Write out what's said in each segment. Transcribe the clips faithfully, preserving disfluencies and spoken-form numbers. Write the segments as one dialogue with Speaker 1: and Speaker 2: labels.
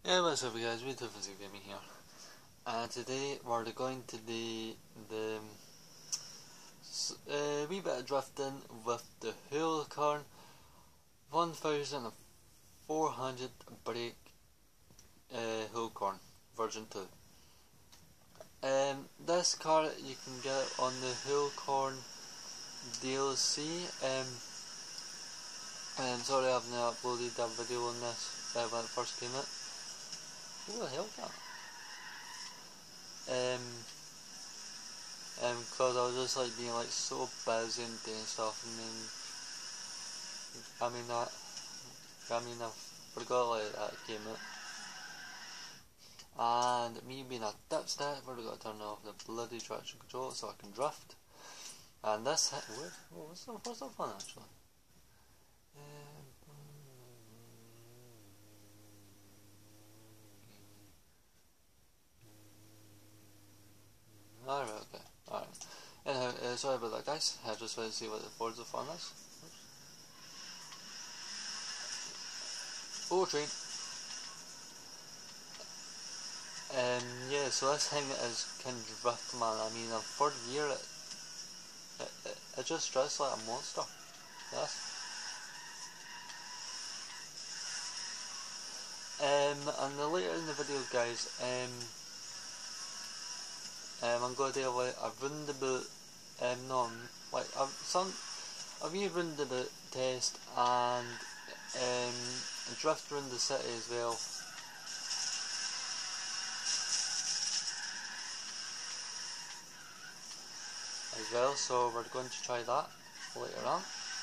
Speaker 1: Hey, what's up guys, Retofizzy Gaming here. And today we're going to do the uh, wee bit of drifting with the Huracan one thousand four hundred brake uh, Huracan version two. Um, this car you can get on the Huracan D L C. Um, I'm sorry I haven't uploaded that video on this uh, when it first came out. Who the hell that? Um, um, cause I was just like being like so busy and doing stuff, and then I mean that, I mean I forgot like that came out, and me being a dipstick, I forgot to turn off the bloody traction control so I can drift, and this hit. Where, oh, what's the what's the fun actually? Um, Alright, okay, alright. Anyhow, uh, sorry about that guys, I just wanted to see what the Forza fun is. Oh, train. Um, yeah, so this thing is kind of drift, man. I mean, in third gear, it, it, it, it just drifts like a monster. Yes. Um, and later in the video, guys, um, um, I'm going to do like a roundabout, um, no, like a, some, a wee roundabout test and um, a drift around the city as well. As well, so we're going to try that later on.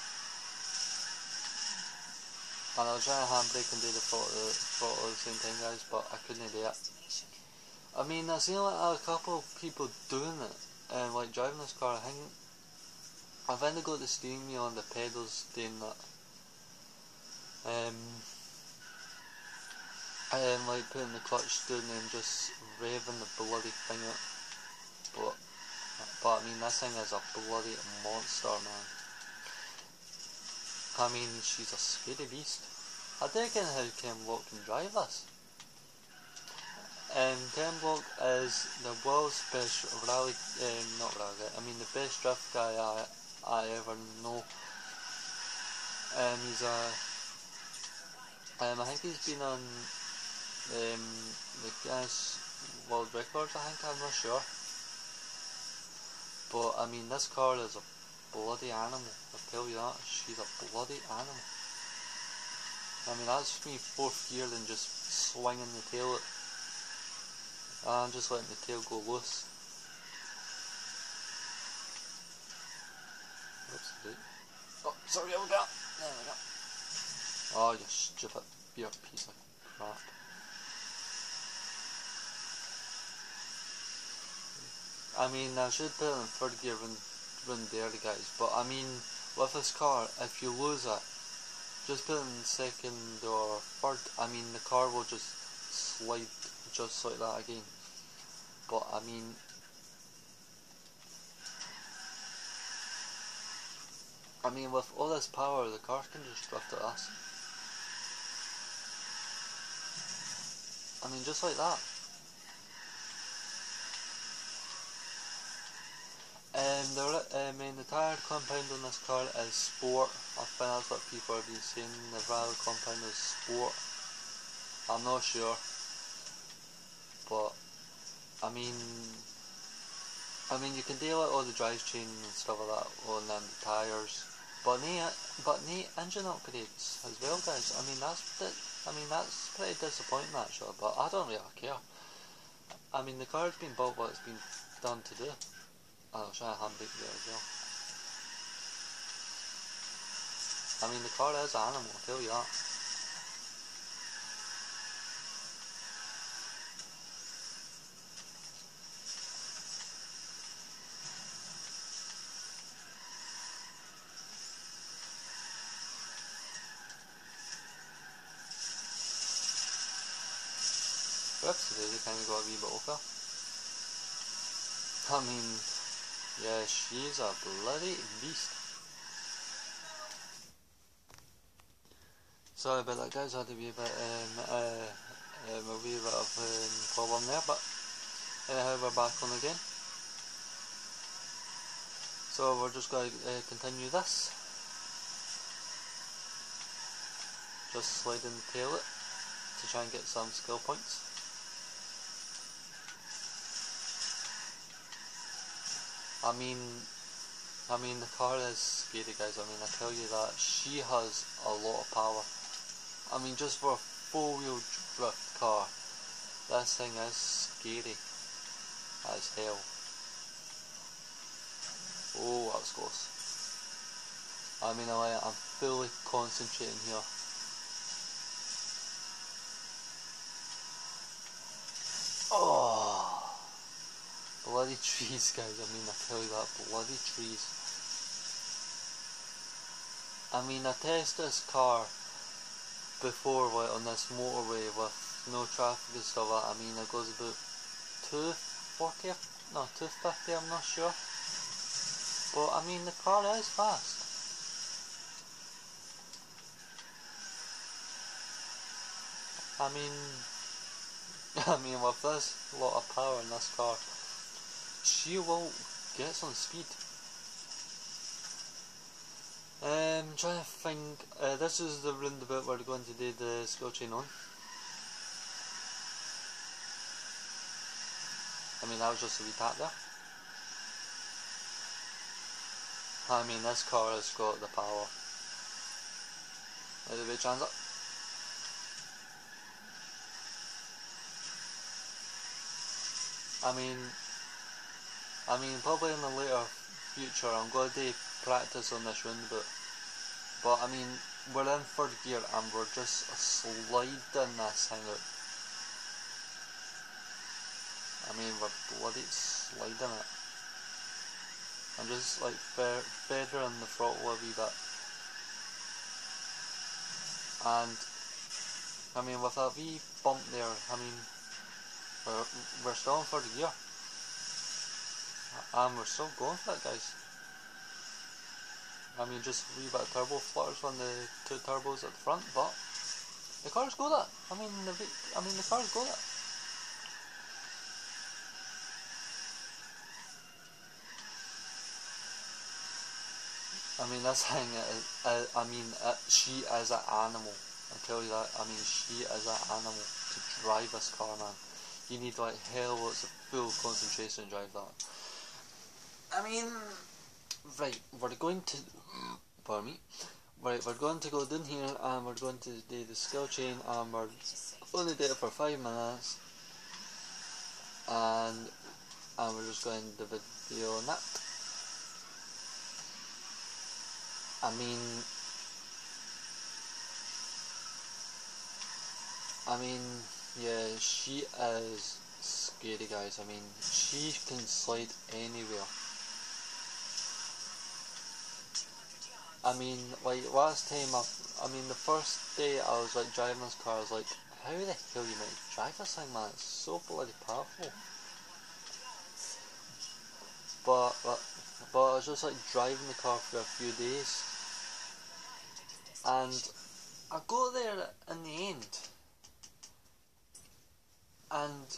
Speaker 1: And I was trying to handbrake and do the photo, photo at the same time, guys, but I couldn't do it. I mean, I've seen like a couple of people doing it, and like driving this car. I think I've only got the steering wheel and the pedals doing that. Um, and like putting the clutch down and just revving the bloody thing out. But, but I mean, this thing is a bloody monster, man. I mean, she's a scary beast. I don't know how Ken Block can drive this. Um, Ken Block is the world's best rally, um, not rally, I mean the best drift guy I, I ever know. Um, he's a, um, I think he's been on um, the Guinness World Records, I think, I'm not sure. But I mean, this car is a bloody animal, I tell you that, she's a bloody animal. I mean, that's me fourth gear and just swinging the tail out. I'm just letting the tail go loose. Oops, wait. Oh, sorry, hold on. There we go. Oh, you stupid beer piece of crap. I mean, I should put it in third gear run, run there, guys, but I mean, with this car, if you lose it, just put it in second or third. I mean, the car will just slide just like that again. But I mean, I mean, with all this power, the car can just drift at us. I mean, just like that. Um, the, I mean, the tyre compound on this car is Sport. I think that's what people have been saying. The tyre compound is Sport. I'm not sure, but I mean, I mean, you can deal with all the drivetrain and stuff like that on the tyres, but no, but no engine upgrades as well, guys. I mean, that's I mean that's pretty disappointing actually, but I don't really care. I mean, the car's been built what it's been done to do. I'll try a handbrake there as well. I mean, the car is an animal, I'll tell you that. Whoops, they kind of got a wee bit over. I mean, yeah, she's a bloody beast. Sorry about that, guys. I had to be a bit um, uh, um, a wee bit of um, problem there, but anyhow we're back on again. So we're just going to uh, continue this. Just slide and tail it to try and get some skill points. I mean, I mean the car is scary, guys. I mean, I tell you that she has a lot of power. I mean, just for a four-wheel drift car, this thing is scary as hell. Oh, that was close. I mean, I, I'm fully concentrating here. Oh, bloody trees, guys. I mean, I tell you that, bloody trees. I mean, I tested this car before, like, on this motorway with no traffic and stuff like that. I mean, it goes about two forty, no, two fifty, I'm not sure. But, I mean, the car is fast. I mean, I mean, with this lot of power in this car, she will get some speed. Um, trying to think, uh, this is the roundabout we're going to do the skill chain on. I mean, that was just a wee tap there. I mean, this car has got the power. Let the big chance up. I mean, I mean, probably in the later future, I'm going to do practice on this roundabout. But I mean, we're in third gear and we're just sliding this thing out. I mean, we're bloody sliding it. I'm just like feathering the throttle a wee bit. And I mean, with that wee bump there, I mean, we're, we're still in third gear. And we're still going for it, guys. I mean, just a wee bit of turbo flutters on the two turbos at the front, but the car's got it. I mean, the I mean the car's got it. I mean, this thing is, uh, I mean, uh, she is an animal. I tell you that. I mean, she is an animal to drive this car, man. You need like hell lots of full concentration to drive that. I mean, right, we're going to, pardon me, right, we're going to go down here and we're going to do the skill chain and we're only do it for five minutes and, and we're just going to do the video on that. I mean, I mean, yeah, she is scary, guys. I mean, she can slide anywhere. I mean, like, last time, I, I mean, the first day I was, like, driving this car, I was like, how the hell you might drive this thing, man? It's so bloody powerful. But, but, but I was just, like, driving the car for a few days. And I got there in the end. And,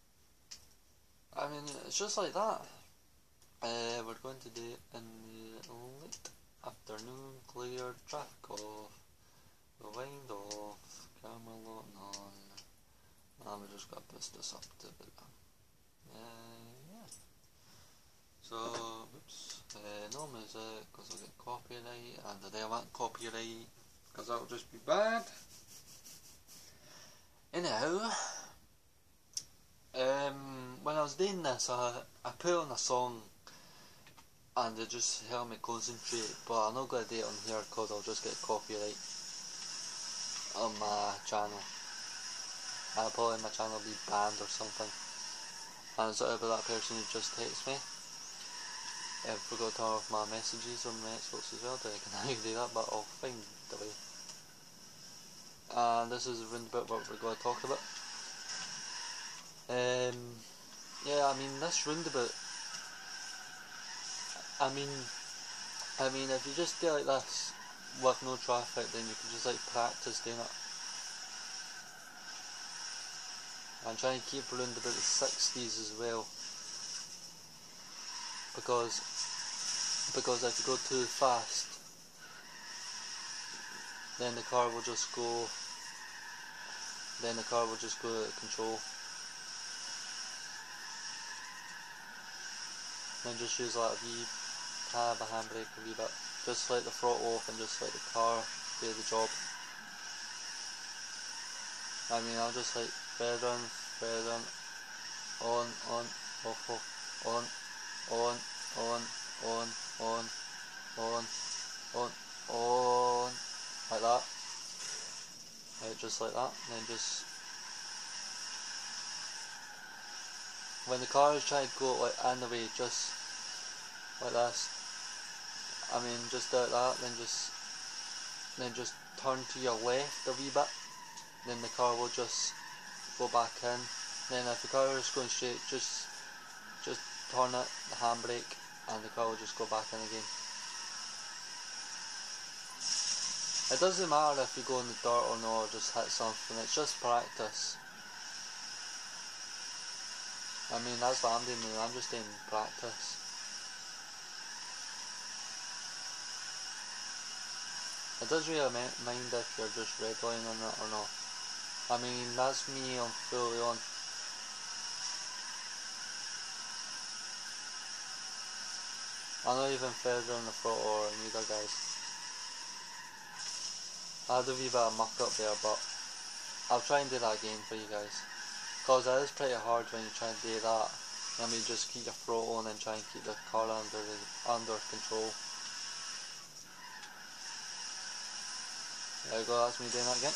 Speaker 1: I mean, it's just like that. Uh, we're going to do it in the late afternoon, clear, traffic off, wind off, camera loading on, and we just got to push this up to the, uh, yeah. So, oops, uh, no music, because I'll get copyright, and today I want copyright, because that'll just be bad. Anyhow, um, when I was doing this, I, I put on a song, and it just helped me concentrate, but I'm not going to do it on here, because I'll just get copyright on my channel. I'll probably my channel will be banned or something. And it's about that person who just texted me. I forgot to turn off my messages on my Xbox as well, but I can now do that, but I'll find the way. And this is around about what we're going to talk about. Um, yeah, I mean, this roundabout, I mean, I mean, if you just do like this with no traffic, then you can just like practice doing it. I'm trying to keep around about the sixties as well, because because if you go too fast, then the car will just go then the car will just go out of control. Then just use like a wee tab, a handbrake a wee bit. Just let the throttle off and just let the car do the job. I mean, I'll just like thread on, thread on, on, on, off, off, on, on, on, on, on, on, on, on, like that. Right, just like that. And then just when the car is trying to go like in the way, just like this. I mean, just like that. Then just then just turn to your left a wee bit. Then the car will just go back in. Then if the car is going straight, just just turn it, the handbrake, and the car will just go back in again. It doesn't matter if you go in the dirt or not, or just hit something, it's just practice. I mean, that's what I'm doing now, I'm just doing practice. It doesn't really mind if you're just redlining on it or not. I mean, that's me on fully on. I'm not even further on the throttle or neither, guys. I had a wee bit of muck up there, but I'll try and do that again for you guys. Because it is pretty hard when you try and do that. I mean, just keep your throttle on and try and keep the car under the, under control. There we go, that's me doing that again.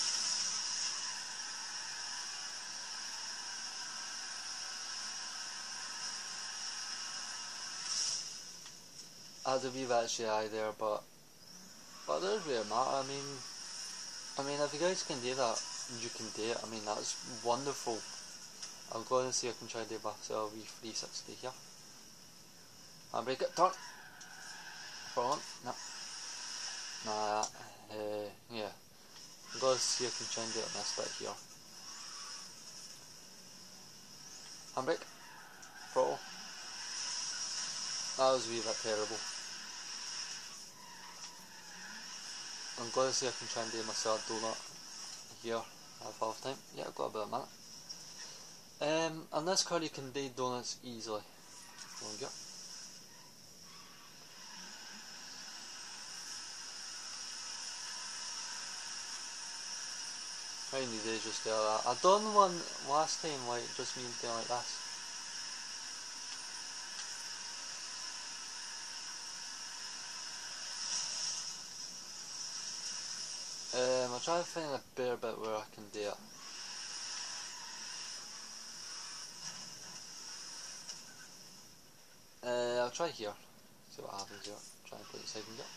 Speaker 1: I had a wee bit of shy there, but but it doesn't really matter. I mean, I mean, if you guys can do that, you can do it. I mean, that's wonderful. I'll go and see if I can try to do myself a wee three sixty here. Handbrake it, turn. Front, no. Nah, uh, yeah. I'm going to see if I can try and do it in this bit here. Handbrake, throttle. That was a wee bit terrible. I'm going to see if I can try and do myself a donut here at half time. Yeah, I've got about a minute. Um, on this car you can do donuts easily. There we go. All you need is just do that. I done one last time, like just me doing like this. Um, I'll try to find a better bit where I can do it. Uh, I'll try here. See what happens here. Try and put it second gear.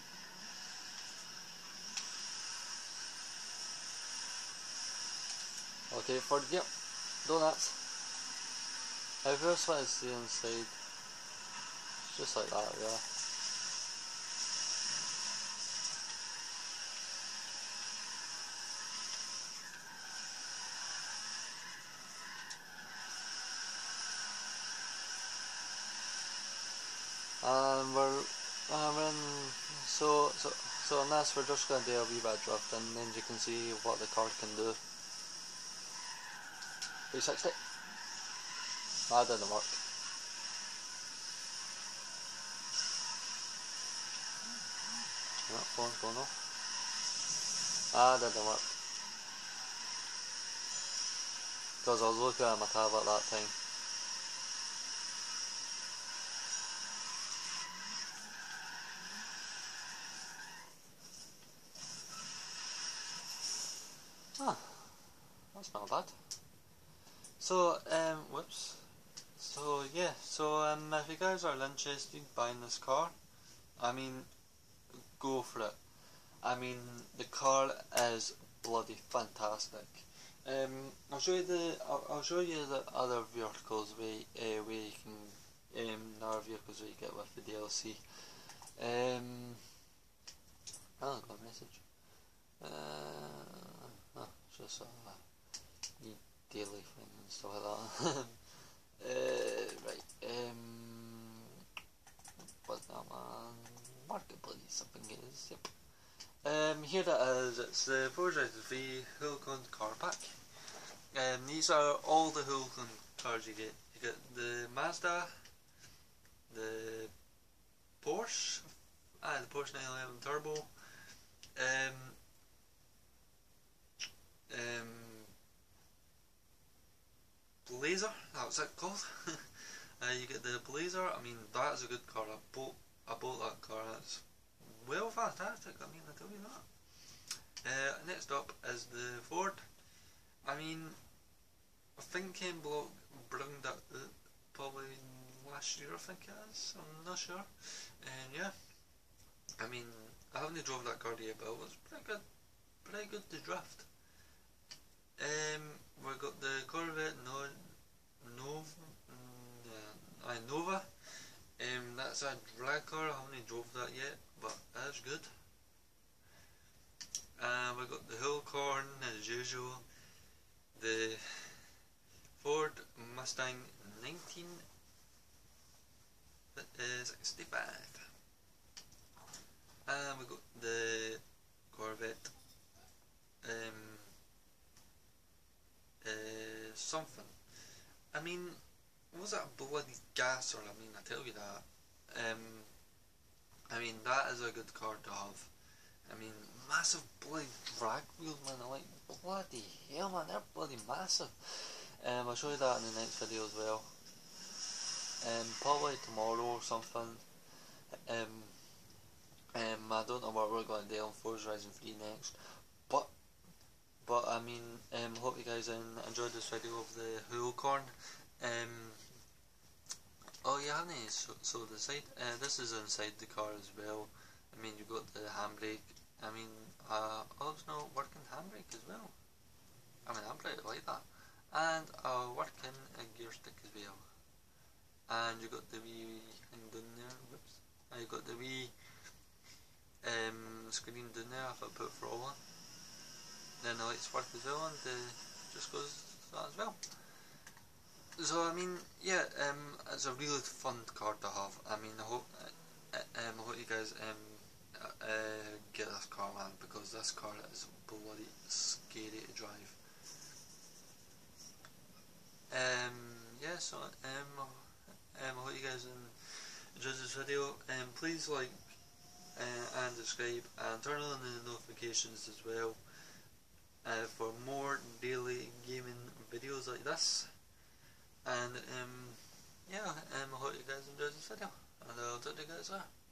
Speaker 1: Okay, third gear. Donuts. Now first what is the inside. Just like that, yeah. And we're, uh, we're in, so, so, so on this we're just going to do a wee bit of drift and then you can see what the car can do. three sixty. That didn't work. No, phone's going off. That didn't work. Because I was looking at my tablet that time. Ah, that's not bad. So, um, whoops. So, yeah, so, um, if you guys are interested in buying this car, I mean, go for it. I mean, the car is bloody fantastic. Um, I'll show you the, I'll, I'll show you the other vehicles where, uh, where you can, um, other vehicles where you get with the D L C. Um, oh, I got a message. Uh, oh, just uh, daily things. stuff like that. uh, right, um, what's that man? Marketplace, I think it is, yep. Um, here that is, it's the Forza Horizon three Hulkon car pack. Um, these are all the Hulkon cars you get. You get the Mazda, the Porsche, ah, the Porsche nine eleven Turbo, um, um, Blazer, that was it called. uh, you get the Blazer. I mean, that is a good car. I bought, I bought that car. It's well fantastic. I mean, I tell you that. Uh, next up is the Ford. I mean, I think Ken Block brought that uh, probably last year. I think it is. I'm not sure. And yeah, I mean, I haven't drove that car yet, but it was pretty good. Pretty good to draft. Um, we got the Corvette no, Nova, uh, I Nova. Um, that's a drag car. I haven't drove that yet, but that's good. Uh, we got the Hulkorn as usual. The Ford Mustang nineteen sixty-five. And we got the Corvette um, uh, something. I mean, was that a bloody gasser? I mean, I tell you that. Um, I mean, that is a good car to have. I mean, massive bloody drag wheels, man. I'm like, bloody hell, man, they're bloody massive. Um, I'll show you that in the next video as well. Um, probably tomorrow or something. Um, um, I don't know what we're going to do on Forza Horizon three next, but but I mean, um, hope you guys um, enjoyed this video of the Hulkorn. Um, oh, you haven't so, so the side. Uh, this is inside the car as well. I mean, you've got the handbrake. I mean, uh, also working handbrake as well. I mean, I'm pretty like that. And a working uh, gear stick as well. And you got the wee thing down there. Whoops. And you got the wee um, screen down there if I put throttle on. Then the lights work as well, and uh, just goes that as well. So I mean, yeah, um, it's a really fun car to have. I mean, I hope, uh, um, I hope you guys um. Uh, get this car, man, because this car is bloody scary to drive. Um, yeah, so um, um, I hope you guys um, enjoyed this video. Um, please like uh, and subscribe and turn on the notifications as well uh, for more daily gaming videos like this. And um, yeah, um, I hope you guys enjoyed this video, and I'll talk to you guys later.